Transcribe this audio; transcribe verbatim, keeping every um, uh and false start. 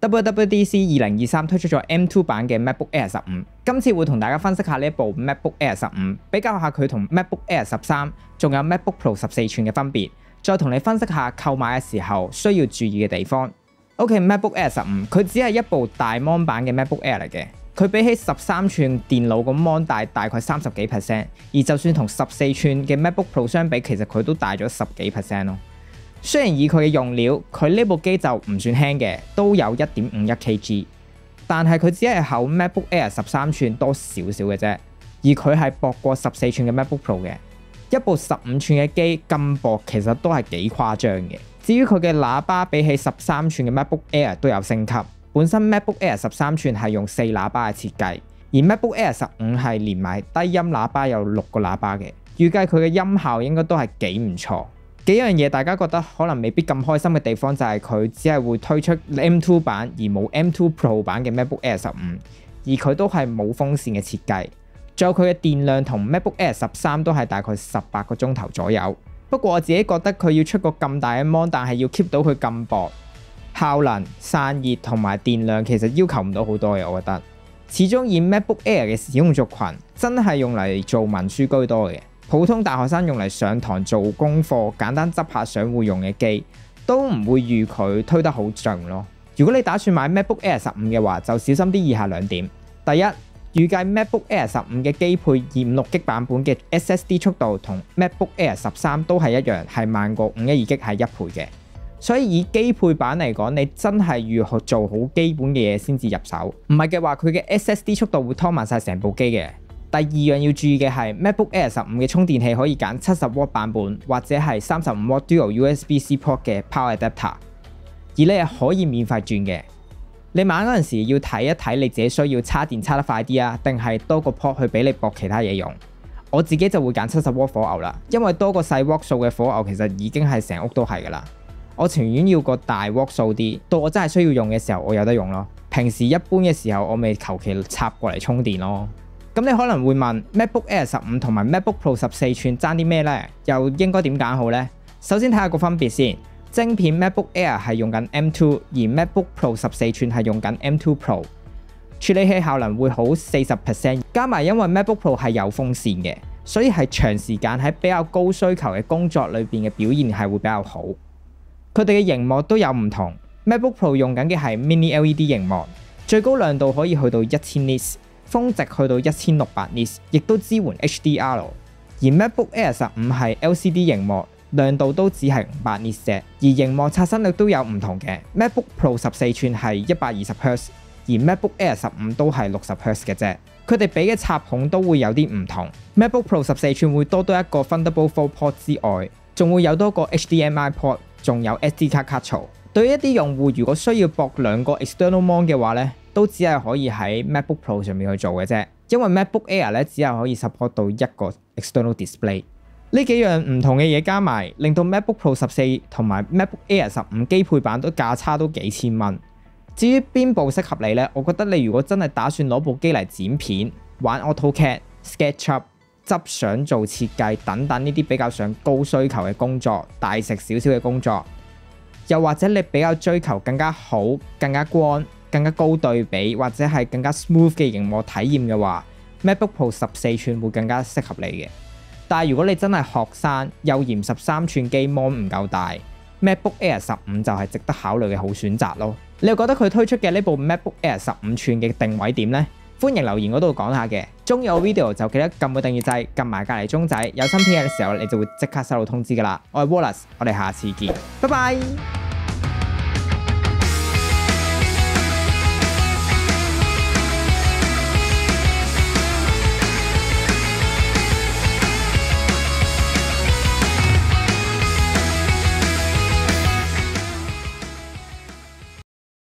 W W D C 二零二三推出咗 M 二 版嘅 MacBook Air 十五，今次會同大家分析下呢一部 MacBook Air 十五，比較下佢同 MacBook Air 十三，仲有 MacBook Pro 十四寸嘅分別，再同你分析下購買嘅時候需要注意嘅地方。OK，MacBook Air 十五佢只係一部大 mon 版嘅 MacBook Air 嚟嘅，佢比起十三寸電腦個 mon 大大概三十幾 percent， 而就算同十四寸嘅 MacBook Pro 相比，其實佢都大咗十幾 percent 咯。雖然以佢嘅用料，佢呢部機就唔算輕嘅，都有 一點五一 kilogram， 但係佢只係厚 MacBook Air 十三寸多少少嘅啫，而佢係薄過十四寸嘅 MacBook Pro 嘅。一部十五寸嘅機咁薄，其實都係幾誇張嘅。至於佢嘅喇叭比起十三寸嘅 MacBook Air 都有升級，本身 MacBook Air 十三寸係用四喇叭嘅設計，而 MacBook Air 十五係連埋低音喇叭有六個喇叭嘅，預計佢嘅音效應該都係幾唔錯。幾樣嘢大家覺得可能未必咁開心嘅地方就係佢只係會推出 M 二 版而冇 M 二 Pro 版嘅 MacBook Air 十五，而佢都係冇風扇嘅設計。仲有佢嘅電量同 MacBook Air 十三都係大概十八個鐘頭左右。不過我自己覺得佢要出個咁大嘅 mon， 但係要 keep 到佢咁薄，效能、散熱同埋電量其實要求唔到好多嘅，我覺得。始終以 MacBook Air 嘅使用族群真係用嚟做文書居多嘅。普通大學生用嚟上堂做功課、簡單執下相會用嘅機，都唔會預佢推得好盡咯。如果你打算買 MacBook Air 十五嘅話，就小心啲以下兩點。第一，預計 MacBook Air 十五嘅機配二五六 G 版本嘅 S S D 速度同 MacBook Air 十三都係一樣，係慢過五一二 G 係一倍嘅。所以以機配版嚟講，你真係要做好基本嘅嘢先至入手，唔係嘅話，佢嘅 S S D 速度會拖慢晒成部機嘅。第二樣要注意嘅係 MacBook Air 十五嘅充電器可以揀七十瓦版本或者係三十五瓦 Dual U S B C port 嘅 Power Adapter， 而你係可以免費轉嘅。你買嗰陣時要睇一睇你自己需要插電插得快啲啊，定係多個 port 去俾你駁其他嘢用。我自己就會揀七十瓦火牛啦，因為多個細瓦數嘅火牛其實已經係成屋都係噶啦。我情願要個大瓦數啲，到我真係需要用嘅時候我有得用咯。平時一般嘅時候我咪求其插過嚟充電咯。咁你可能會問 MacBook Air 十五同埋 MacBook Pro 十四寸爭啲咩呢？又應該點揀好呢？首先睇下個分別先。晶片 MacBook Air 係用緊 M 二，而 MacBook Pro 十四寸係用緊 M 二 Pro。處理器效能會好四十 percent， 加埋因為 MacBook Pro 係有風扇嘅，所以係長時間喺比較高需求嘅工作裏邊嘅表現係會比較好。佢哋嘅螢幕都有唔同 ，MacBook Pro 用緊嘅係 Mini L E D 螢幕，最高亮度可以去到一千 nits。峰值去到一千六百 nits， 亦都支援 H D R。而 MacBook Air 十五係 L C D 螢幕，亮度都只係五百 nits 啫。而螢幕刷新率都有唔同嘅 ，MacBook Pro 十四寸係一百二十赫茲，而 MacBook Air 十五都係六十赫茲嘅啫。佢哋俾嘅插孔都會有啲唔同 ，MacBook Pro 十四寸會多多一個 Thunderbolt 四 port 之外，仲會有多個 H D M I port， 仲有 S D 卡卡槽。對於一啲用戶如果需要駁兩個 external mon 嘅話咧，都只係可以喺 MacBook Pro 上面去做嘅啫，因為 MacBook Air 咧只係可以 support 到一個 external display。呢幾樣唔同嘅嘢加埋，令到 MacBook Pro 十四同埋 MacBook Air 十五機配版都價差都幾千蚊。至於邊部適合你呢？我覺得你如果真係打算攞部機嚟剪片、玩 AutoCAD、SketchUp、執相做設計等等呢啲比較上高需求嘅工作、大食少少嘅工作，又或者你比較追求更加好、更加光、更加高對比或者係更加 smooth 嘅螢幕體驗嘅話 ，MacBook Pro 十四寸會更加適合你嘅。但係如果你真係學生又嫌十三寸機 mon 唔夠大 ，MacBook Air 十五就係值得考慮嘅好選擇咯。你又覺得佢推出嘅呢部 MacBook Air 十五寸嘅定位點呢？歡迎留言嗰度講下嘅。中意我 video 就記得撳個訂閱掣，撳埋隔離鐘仔，有新片嘅時候你就會即刻收到通知㗎啦。我係 Wallace，我哋下次見，拜拜。